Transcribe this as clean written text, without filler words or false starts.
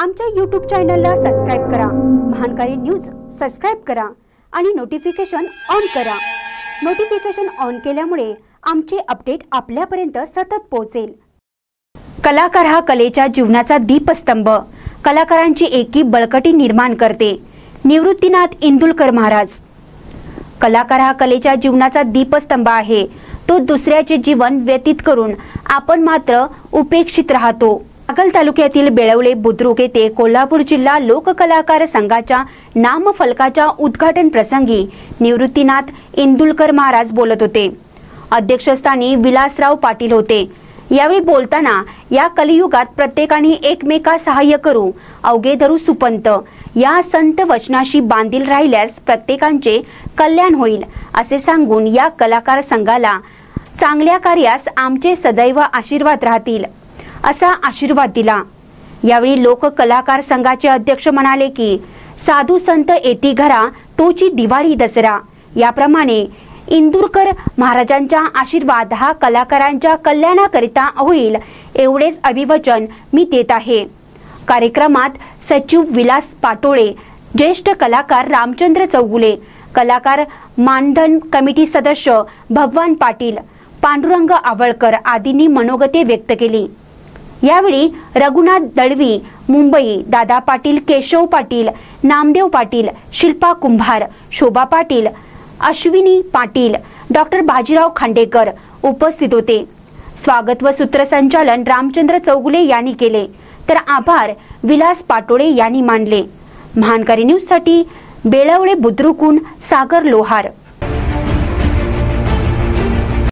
आमच्या YouTube चॅनलला subscribe करा, महानकारी न्यूज सबस्क्राइब करा आणि नोटिफिकेशन ऑन करा। नोटिफिकेशन ऑन केल्यामुळे आमचे अपडेट आपल्यापर्यंत सतत पोहोचेल। कलाकार हा कलेच्या जीवनाचा दीपस्तंभ, कलाकारांची एकी बळकटी निर्माण करते। निवृत्तीनाथ इंदुलकर महाराज। कलाकार हा कलेच्या जीवनाचा दीपस्तंभ आहे। तो दुसऱ्याचे जीवन व्यतीत करून आपण मात्र उपेक्षित राहतो। कागल तालुक्यातील बेळवले बुद्रुक येथे कोल्हापूर जिल्हा लोककलाकार संघाच्या नामफलकाच्या उद्घाटन प्रसंगी निवृत्तीनाथ इंदुलकर महाराज बोलत होते। अध्यक्षस्थानी विलासराव पाटील होते। यावेळी बोलताना या कलियुगात प्रत्येकाने एकमेका सहाय्य करू, अवघे धरू सुपंत या संत वचनाशी बांधील राहिल्यास प्रत्येकांचे कल्याण होईल असे सांगून या कलाकार संघाला चांगल्या कार्यास आमचे सदैव आशीर्वाद राहतील असा आशीर्वाद दिला। यावेळी लोक कलाकार संघाचे अध्यक्ष म्हणाले की साधू संत येती घरा तोची दिवाळी दसरा, याप्रमाणे इंदुरकर महाराजांचा आशीर्वाद हा कलाकारांच्या कल्याणाकरिता होईल एवढेच अभिवचन मी देत आहे। कार्यक्रमात सचिव विलास पाटोळे, ज्येष्ठ कलाकार रामचंद्र चौगुले, कलाकार मानधन कमिटी सदस्य भगवान पाटील, पांडुरंग आवळकर आदींनी मनोगते व्यक्त केली। यावेळी रघुनाथ दळवी, मुंबई, दादा पाटील, केशव पाटील, नामदेव पाटील, शिल्पा कुंभार, शोभा पाटील, अश्विनी पाटील, डॉक्टर बाजीराव खांडेकर उपस्थित होते। स्वागत व सूत्रसंचालन रामचंद्र चौगुले यांनी केले, तर आभार विलास पाटोळे यांनी मानले। महानकारी न्यूज साठी बेळवले बुद्रुकहून सागर लोहार।